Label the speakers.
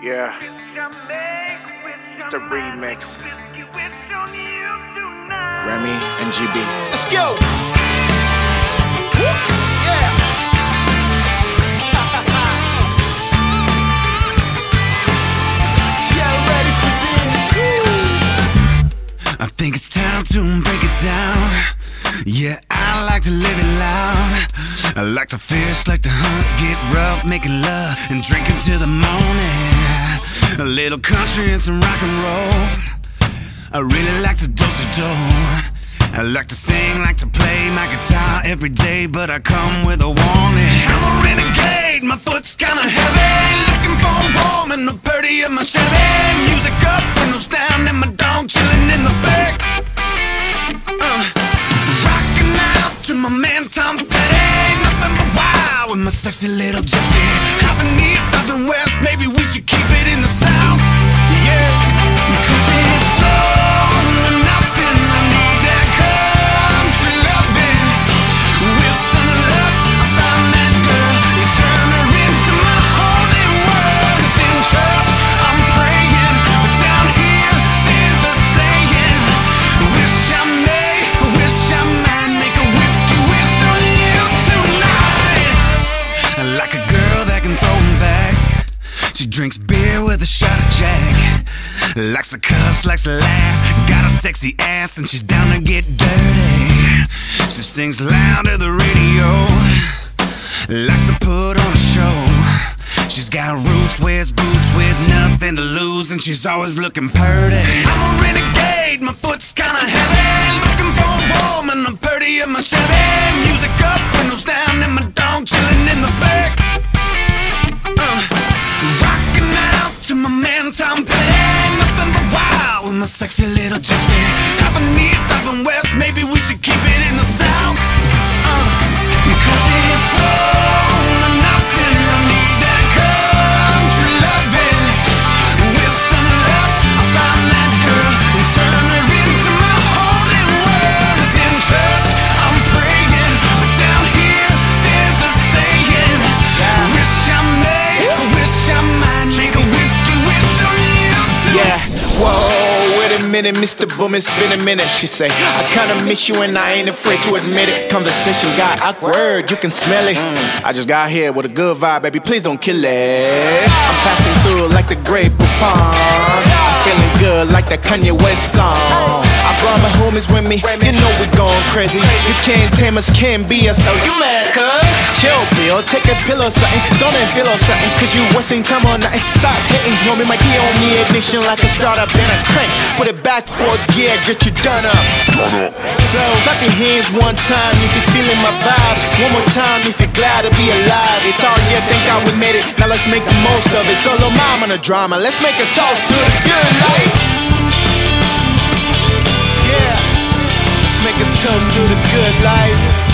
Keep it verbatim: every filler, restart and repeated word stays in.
Speaker 1: Yeah, it's the remix. Remy and G B.
Speaker 2: Let's go. Yeah. Yeah, ready for this.
Speaker 3: I think it's time to break it down. Yeah, I like to live it loud. I like to fish, like to hunt, get rough, making love and drinking till the morning. A little country and some rock and roll. I really like to do-so-do. I like to sing, like to play my guitar every day, but I come with a warning. I'm a renegade, my foot's kinda heavy, looking for a woman, the birdie of my Chevy. Music up, windows down, and my dog chilling in the back. Uh, rocking out to my man Tom Petty, nothing but wild with my sexy little gypsy. Hopping east, hopping west, maybe we should keep it in the south. Yeah, 'cause it's soul and nothing. I need that country loving. With some luck, I found that girl. You turn her into my holy world. It's in church, I'm praying, but down here there's a saying. Wish I may, wish I might make a whiskey wish on you tonight. I like a girl that can throw 'em back. She drinks beer with a shot of Jack. Likes to cuss, likes to laugh. Got a sexy ass and she's down to get dirty. She sings loud to the radio. Likes to put on a show. She's got roots, wears boots with nothing to lose, and she's always looking purty. I'm a renegade, my foot's kinda heavy, looking for a woman, the birdie of my Chevy. Music up, windows down, and my dog chilling in the back. Uh, rocking out to my man Tom Petty, nothing but wild with my sexy little gypsy. Hopping east, hopping west, maybe we should keep it in the south. Uh, 'cause it's soul and nothing. I need that country loving. With some luck, I found that girl and turn her into my holy world. It's in church, I'm praying, but down here there's a saying. Wish I may, wish I might make a whiskey wish on you too.
Speaker 2: Yeah, whoa, wait a minute, Mister Boom, it's been a minute. She say, I kinda miss you and I ain't afraid to admit it. Conversation got awkward, you can smell it. mm, I just got here with a good vibe, baby, please don't kill it. I'm passing through like the great Poupon. I'm feeling good like that Kanye West song. I brought my homies with me, you know we going crazy. You can't tame us, can't be us, oh you mad cuz? Chill, Bill, take a pill or something. Don't even feel or something, cause you wasting time on nothing. Stop hitting, homie, my key on me, ignition like a startup, then a crank. Put it back for gear, get you done up. So, clap your hands one time if you're feeling my vibe. One more time if you're glad to be alive. It's all you think I we made it, now let's make the most of it. Solo mom on the drama, let's make a toast to the good life. Yeah, let's make a toast to the good life.